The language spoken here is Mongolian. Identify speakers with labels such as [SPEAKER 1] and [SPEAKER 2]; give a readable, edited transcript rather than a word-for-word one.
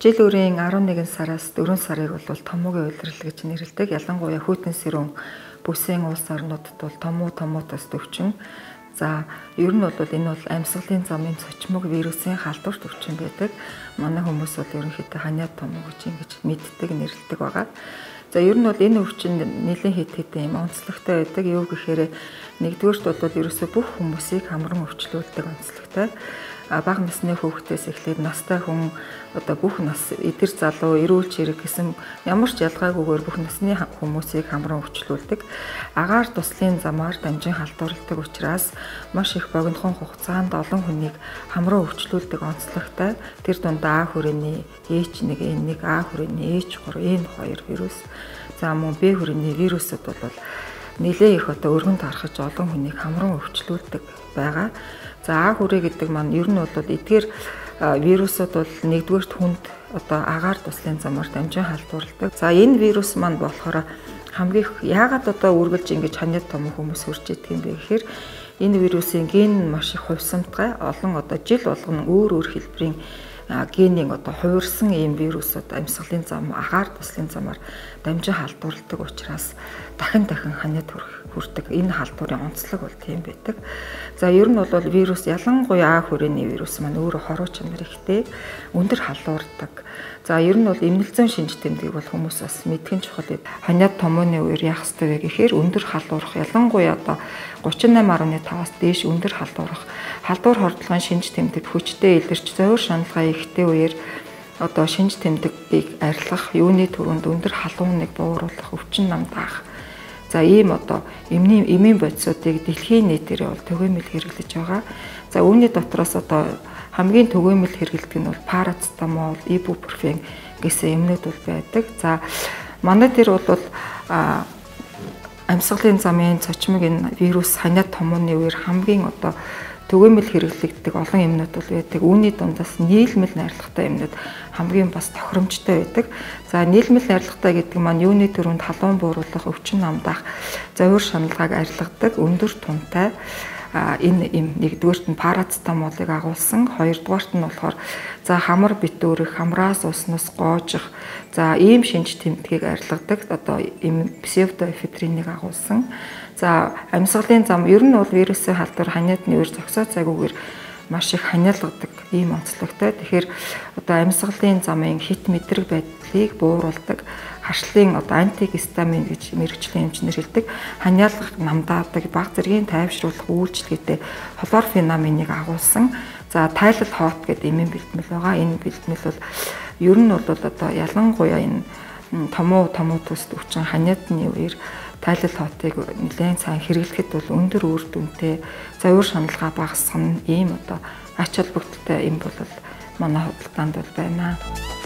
[SPEAKER 1] Жил үрийн 11 сараас 4 сарыг бол томоогийн улирал гэж нэрлэдэг. Ялангуяа хүйтэн сэрүүн бүсийн улс орнуудад бол томоотоос төвчин. За ер нь бол энэ бол амьсгалын замын цочмог вирусын халдварт өвчин байдаг. Манай хүмүүс бол ерөнхийдөө ханиад томоо гэж ингэж мэддэг, нэрлэдэг байгаа. За ер нь бол энэ өвчин нэлийн хэдэн юм онцлогтой байдаг. Юу гэхээр нэгдүгээрт бол ерөөсөө бүх хүмүүсийг хамран өвчлүүлдэг онцлогтой. Бага насны хүүхдээс эхлээд настай хүн одоо бүх нас эдгэр залуу, эрүүл чирэг гэсэн ямар ч ялгаагүйгээр бүх насны хүмүүсийг хамран өвчлүүлдэг. Агаар туслын замаар дамжин халдварладаг учраас маш их богинохон хугацаанд олон хүнийг хамран өвчлүүлдэг онцлогтой. Тэр дунд А хүрээний H1N1, А хүрээний H3, N2 вирус, за мөн Б хүрээний вирусууд бол нэлээд их одоо өргөнд гаргаж олон хүнийг хамран өвчлүүлдэг байгаа. За А хүрээ гэдэг маань ер нь бол эдгээр вирусууд бол нэгдүгээрт хүнд одоо агаар туслын замаар дамжин халдварладаг. За энэ вирус маань болохоор хамгийн яагаад одоо үргэлж ингэж ханиад том хүмүүс хүрч идэх юм бэ гэхээр энэ вирусын ген маш их хувьсамтгай олон одоо жил болгоно өөр хэлбэрийн генийн одоо хувирсан ийм вирусууд амьсгалын зам, агаар туслын замаар дамжин халдварладаг учраас дахин ханиад хүрдэг. Энэ халдварын онцлог бол тийм байдаг. За ер нь бол вирус ялангуяа А хүрээний вирус маань өөрөө хоруу чанар ихтэй, өндөр халдвардаг. За ер нь бол эмнэлзэн шинж тэмдгийг бол хүмүүс бас мэдгэн чухал. Ханиад томооны үеэр яах ёстой вэ гэхээр өндөр халдварах, ялангуяа одоо 38.5-аас дээш өндөр халдвар хордлогын шинж тэмдэг хүчтэй илэрч зовир шаналгаа ихтэй үеэр одоо шинж тэмдгийг арилгах, юуны түрүүнд өндөр халууныг бууруулах, өвчин нам даах. За ийм одоо эмийн бодисуудыг дэлхийн нийтээр бол түгээмэл хэрэглэж байгаа. За үүний дотроос одоо хамгийн түгээмэл хэрэглэдэг нь бол парацетамол, ибупрофен гэсэн эмнүүд бол байдаг. За манай дээр бол амьсгалын замын цочмог энэ вирус ханиад томооны үеэр хамгийн одоо түгээмэл хэрэглэгддэг олон эмнүүд бол байдаг. Үүний дундаас нийлмэл найрлагатай эмнүүд хамгийн бас тохиромжтой байдаг. За нийлмэл найрлагатай гэдэг маань юуны төрөнд халуун бууруулах, өвчин намдаах, зовир шаналгааг арилгадаг, өндөр тунтай энэ эм нэгдүгээрт нь парацетамолыг агуулсан, хоёрдугаарт нь болохоор за хамар битүүрэх, хамраас уснаас гоожих, за ийм шинж тэмдгийг арилгадаг одоо эм псевдоэфедринийг агуулсан. За амьсгалын зам ер нь бол вирусын халдвар ханиадны үеэр зогсоо цайгүйгээр маш их ханиалгадаг ийм онцлогтой. Тэгэхээр одоо амьсгалын замын хит мэдрэг байдлыг бууруулдаг, харшлын одоо антигистамин гэж мэргэжлийн эмчнэр хэлдэг, ханиалгах, намдаадаг, баг зэргийн тайвшруулах үйлчлэгээтэй хлорфенаминыг агуулсан. За тайлал хоот гэдэг эмийн бэлтгэл байгаа. Энэ бэлтгэл бол ер нь бол одоо ялангуяа энэ томоо төст өвчин ханиадны үеэр тайлал хоотыг нэлээд сайн хэрэглэхэд бол өндөр үр дүнтэй, зовир шаналгаа багасгах нь ийм одоо ач холбогдолтой юм бол манай худалдаанд бол байна.